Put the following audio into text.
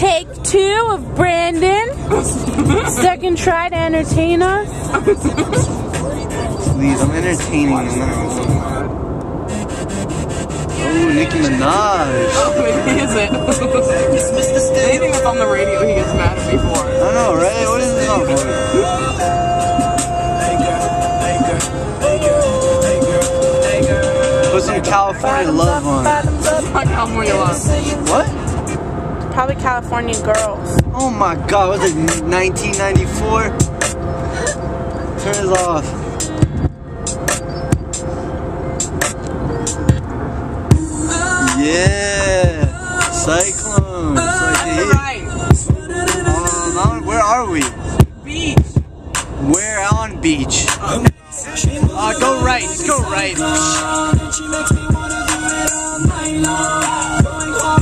Take 2 of Brandon. Second try to entertain us. Please, I'm entertaining. Oh, Nicki Minaj. Oh, maybe he isn't. Anything that's on the radio, he gets mad at me for. I know, right? What is this on for? Put some California love on. It's not California love. What? Probably California Girls. Oh my god, was it 1994? Turn it off. Yeah, Cyclone. Right. Where are we? Beach. Where on beach?